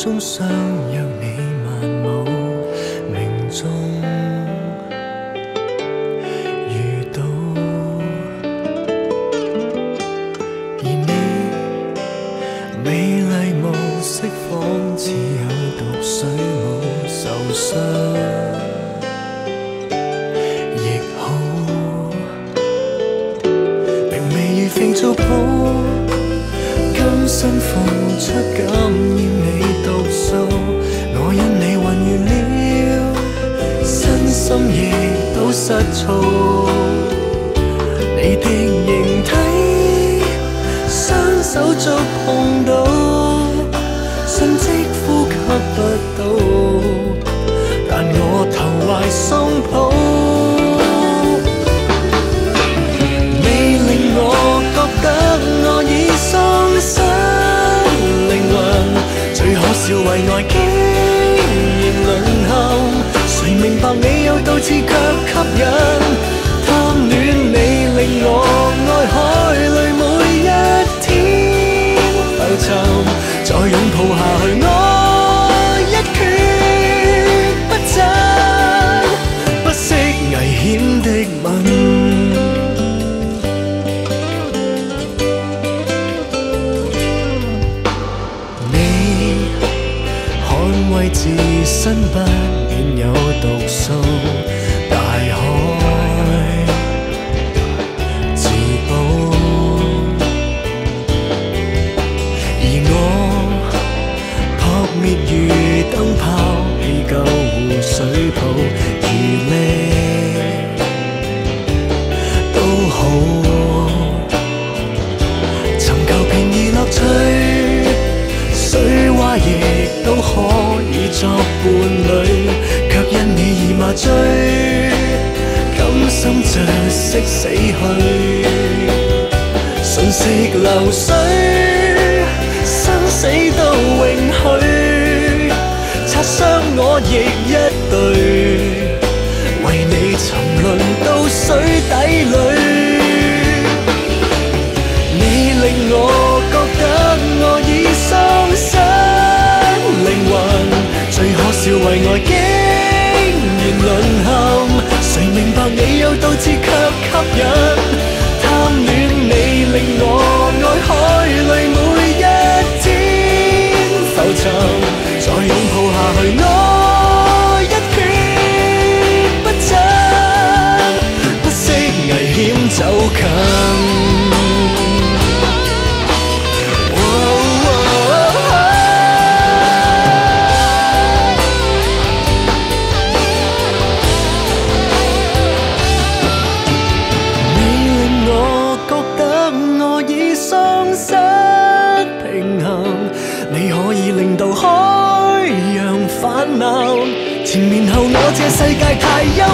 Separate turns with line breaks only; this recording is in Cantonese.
中相約你萬無命中遇到，而你美麗無色仿似有毒水冇受傷亦好，並未如肥皂泡甘心付出感染你毒素，我因你暈完了，身心亦都失措。你的形體，雙手觸碰到，瞬即呼吸不到，但我投懷鬆抱。你令我覺得我已喪失靈魂，最可笑為愛竟然淪陷。誰明白你有到此卻吸引？貪戀你令我愛海裡每一天浮沉，再擁抱下去我一蹶不振，不惜危險的吻。為自身不免有毒素，大海自保，而我撲滅如燈泡，氣救護水泡，如咩都好，尋求便宜樂趣，水蛙亦都可以作伴侶，卻因你而麻醉，甘心窒息死去，瞬息流水，生死都永許，擦傷我亦一對，為你沉淪到水底裏。你令我覺得我已喪失靈魂，最可笑為愛竟然淪陷。誰明白你有到此卻吸引？貪戀你令我愛海裡每一天浮沉，再擁抱下去我一蹶不振，不惜危險走近。令到海洋泛濫，前面後我這世界太陰